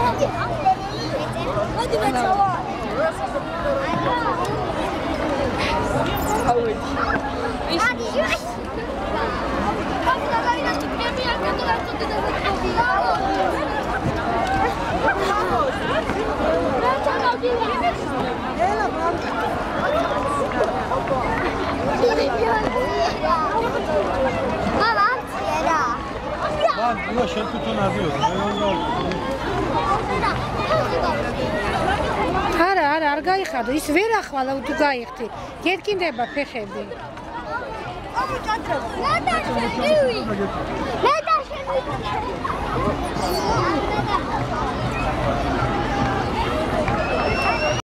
Lan şen tutun azıyor. არა, არ გაიხადო, ის ვერ ახვალა თუ გაიხდი. გეთკინდება ფეხები. ნატაშები.